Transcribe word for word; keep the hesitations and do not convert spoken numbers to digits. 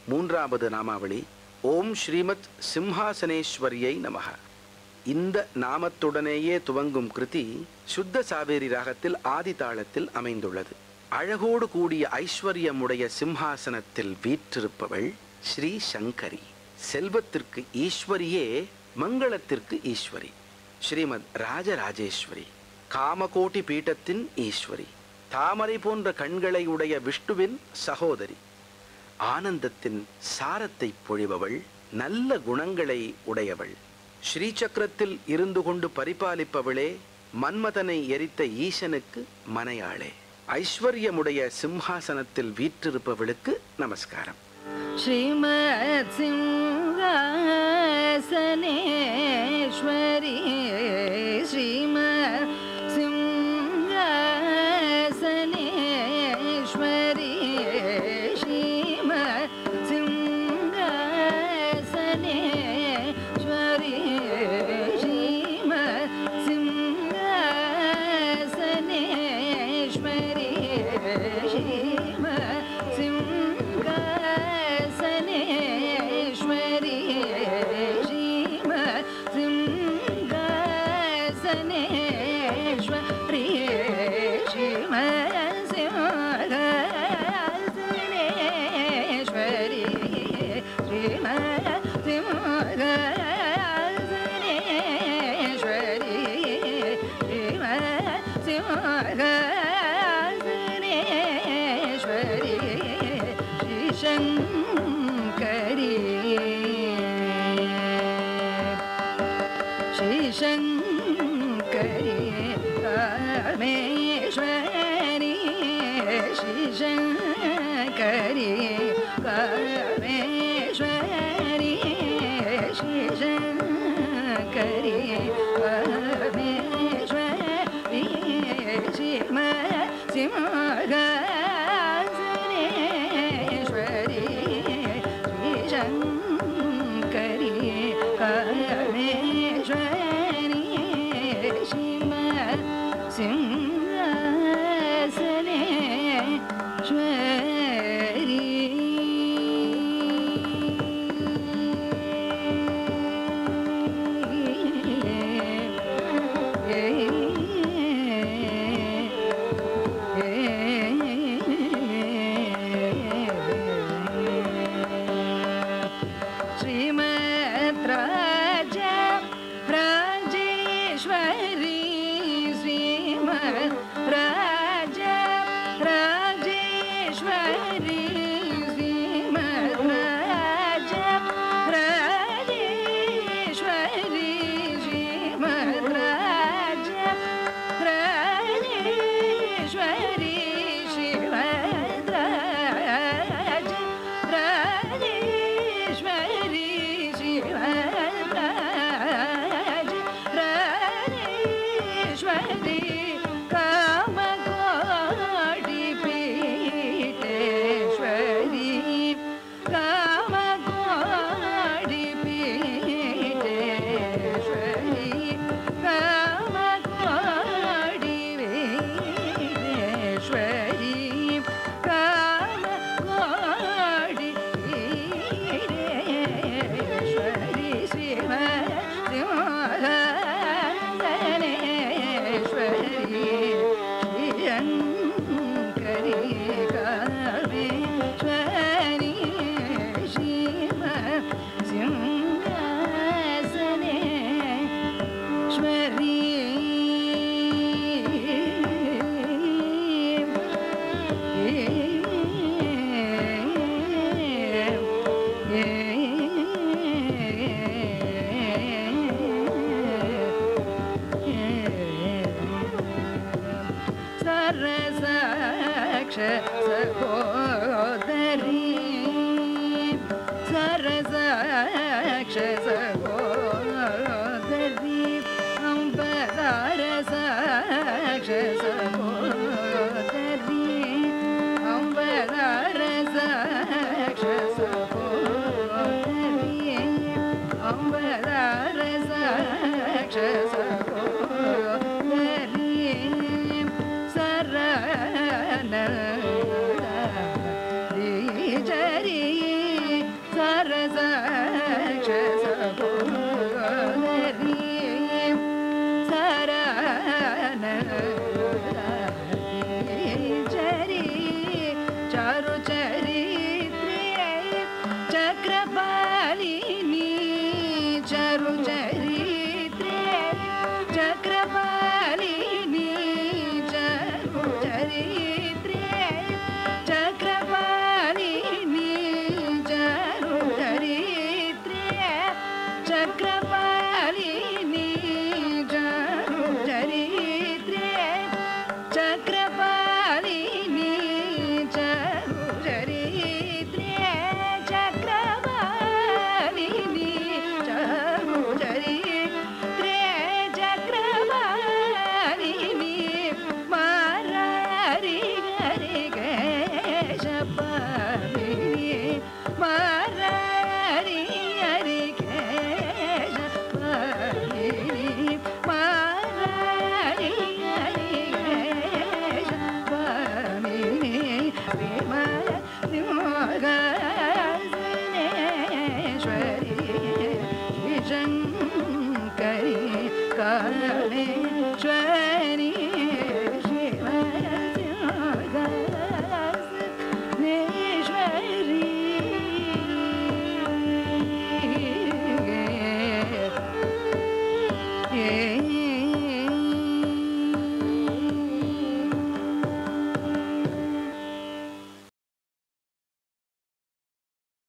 மூன்றாவது நாமாவளி ஓம் ஸ்ரீமத் சிம்ஹாசனேஸ்வரியை நமஹ. இந்த நாமத்துடனேயே துவங்கும் கிருதி சுத்த சாவேரி ராகத்தில் ஆதி தாளத்தில் அமைந்துள்ளது. அழகோடு கூடிய ஐஸ்வர்யமுடைய சிம்ஹாசனத்தில் வீற்றிருப்பவள் ஸ்ரீ சங்கரி. செல்வத்திற்கு ஈஸ்வரியே, மங்களத்திற்கு ஈஸ்வரி. ஸ்ரீமத் ராஜராஜேஸ்வரி, காமகோட்டி பீட்டத்தின் ஈஸ்வரி, தாமரை போன்ற கண்களை உடைய விஷ்ணுவின் சகோதரி, ஆனந்தத்தின் சாரத்தை பொழிபவள், நல்ல குணங்களை உடையவள், ஸ்ரீசக்கரத்தில் இருந்து கொண்டு பரிபாலிப்பவளே, மன்மதனை எரித்த ஈசனுக்கு மனையாளே, ஐஸ்வர்யமுடைய சிம்ஹாசனத்தில் வீற்றிருப்பவளுக்கு நமஸ்காரம். ஸ்ரீமத் சிம்ஹாசனேஸ்வரி ஸ்ரீமத் சிம்ஹாசனேஸ்வரி ஸ்ரீமத் சிம்ஹாசனேஸ்வரி ஸ்ரீமத் சிம்ஹாசனேஸ்வரி ஸ்ரீமத் சிம்ஹாசனேஸ்வரி ஸ்ரீமத் சிம்ஹாசனேஸ்வரி ஸ்ரீமத் சிம்ஹாசனேஸ்வரி ஸ்ரீமத் சிம்ஹாசனேஸ்வரி ஸ்ரீமத் சிம்ஹாசனேஸ்வரி ஸ்ரீ சங்கரி ஸ்ரீ சங்கரி காமேஸ்வரி ஸ்ரீ சங்கரி காமேஸ்வரி ஸ்ரீ சங்கரி காமேஸ்வரி ஸ்ரீமத் சிம்ஹாசனேஸ்வரி ஸ்ரீ சங்கரி காமேஸ்வரி ஸ்ரீமத் சிம்ஹாசனேஸ்வரி. ஸ்ரீமத் ராஜ ராஜேஸ்வரி ஸ்ரீமத் ராஜ ராஜேஸ்வரி ஸ்ரீமத் ராஜ ராஜேஸ்வரி ஸ்ரீமத் ராஜ ராஜேஸ்வரி ஸ்ரீமத் ராஜ ராஜேஸ்வரி ஸ்ரீமத் ராஜ ராஜேஸ்வரி காமகோடி பீட்டேஸ்வரி காமகோடி பீட்டேஸ்வரி காமகோடி பீட்டேஸ்வரி காமகோடி பீட்டேஸ்வரி ஸ்ரீமத் சிம்ஹாசனேஸ்வரி ஸ்ரீ சங்கரி காமேஸ்வரி ஸ்ரீமத் சிம்ஹாசனேஸ்வரி. சரசாக்ஷ சகோதரி சரசாக்ஷ சகோதரி அம்பதாரசாக்ஷ சகோதரி அம்பதாரசாக்ஷ சகோதரி அம்பதாரசாக்ஷ சகோதரி சரண ஜரி மரி அரி